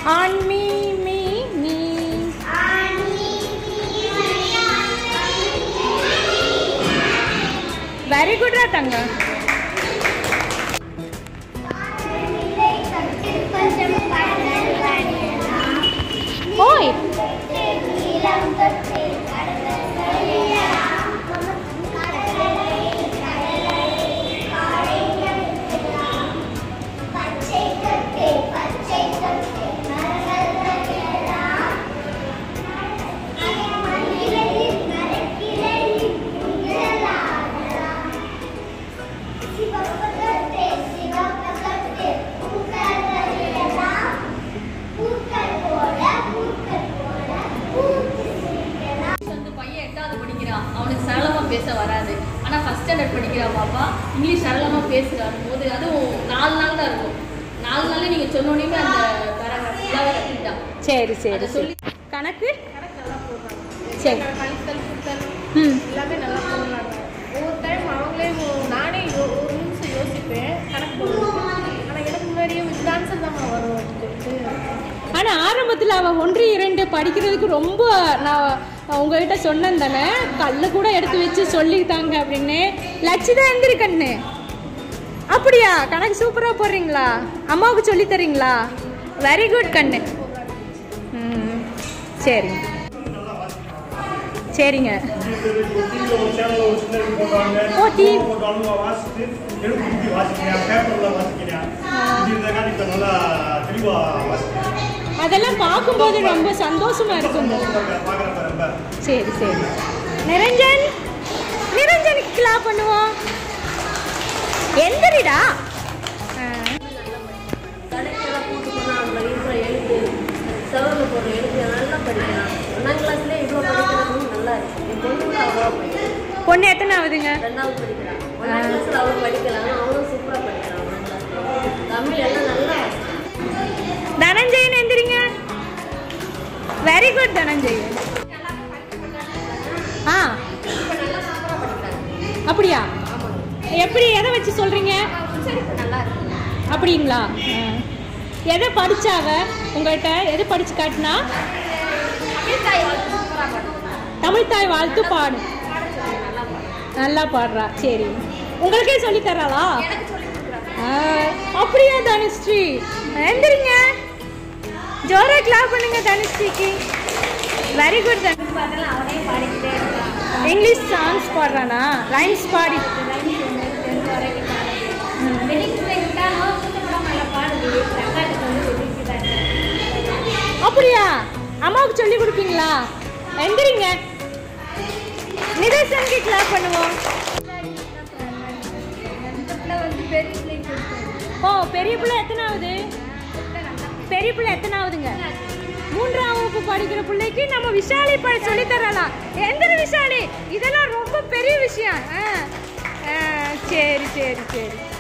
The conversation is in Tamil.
On me, me, me. Very good, Ratanga. Oi. அவனுக்கு சரளமா பேச வராது. ஆனா ஃபர்ஸ்ட் ஸ்டாண்டர்ட் படிக்கிறா பாப்பா இங்கிலீஷ் சரளமா பேசுறாரு போது அதுவும் 4 நாள் தான் இருக்கும். 4 நாள்ல நீங்க சொன்னோனே அந்த பேராகிராஃப் ஃபுல்லாவே கத்துட்டா. சரி சரி சொல்லி கணக்கு நல்லா போடுறாங்க. சரி கழித்தல் கூட்டல் எல்லாமே நல்லா போடுறாங்க. ஒவ்வொரு டைம் அவங்களே நானே ஒரு நிமிஷம் யோசிப்பேன் கணக்கு போடுவேன். ஆனால் எனக்கு முன்னாடியே இந்த ஆன்சர் தான் வரும் அப்படின்னு சொல்லிட்டு. ஆனால் ஆரம்பத்தில் அவள் 1 2 படிக்கிறதுக்கு ரொம்ப நான் உங்ககிட்ட சொன்னேன் தானே, கல்ல கூட எடுத்து வச்சு சொல்லிட்டாங்க அப்படின்னு. லட்சிதா எந்திரிக்கண்ணு. அப்படியா? கணக்கு சூப்பராக போடுறீங்களா? அம்மாவுக்கு சொல்லி தரீங்களா? வெரி குட் கண்ணு. சரிங்க சரிங்க. ஓ டீ அதெல்லாம் பார்க்கும்போது ரொம்ப சந்தோஷமா இருக்கும். சரி சரி. நிரஞ்சன் நிரஞ்சனுக்கு கிளாப் பண்ணுவோம். எந்திரிடா. கடைக்கெல்லாம் கூட்டு போனால் அவங்க இருக்கிற எழுத்து செவரில் போடுற எழுத்து நல்லா படிக்கலாம். 1ஆம் கிளாஸ்லேயே இவ்வளோ படிக்கிறது நல்லா இருக்கு. என் பொண்ணு கூட அவ்வளோ படிக்கிறான். பொண்ணு எத்தனை ஆகுதுங்க? 2ஆவது படிக்கிறான். 1ஆம் கிளாஸில் அவ்வளோ படிக்கலாம். அவனும் சூப்பராக படிக்கிறான். 1ஆம் கிளாஸ் தமிழ் எல்லாம் நல்லா. தனஞ்சயன் எந்திரிங்க. Very good Dhananjayan. ஆ அப்படியா? எப்படி எதை வச்சு சொல்றீங்க? நல்லா இருக்கு. அப்படிங்களா? எதை படிச்சாவ உங்கள்கிட்ட? எதை படிச்சு காட்டினா? தமிழ் தாய் வாழ்த்து பாடு. நல்லா பாடுறா. சரி, உங்களுக்கே சொல்லி தராளா? அப்படியா தனுஸ்ரீ? எந்திரிங்க. ஜோரா கிளாப் பண்ணுங்க தனுஸ்ரீக்கு. Very good. இங்கிலீஷ் சாங்ஸ் பாடுறானா? ரைம்ஸ் பாடி அப்படியா? அம்மாவுக்கு சொல்லி கொடுப்பீங்களா? எந்திரிங்க. நிதர்சனுக்கு கிளாப் பண்ணுவோம். ஓ பெரிய பிள்ளை எத்தனாவது? பெரிய பிள்ளை எத்தனாவதுங்க? 3ஆம் வகுப்பு படிக்கிற பிள்ளைக்கு நம்ம விஷாலி சொல்லி தரலாம். எந்த விஷாலி? இதெல்லாம் ரொம்ப பெரிய விஷயம். சரி சரி சரி.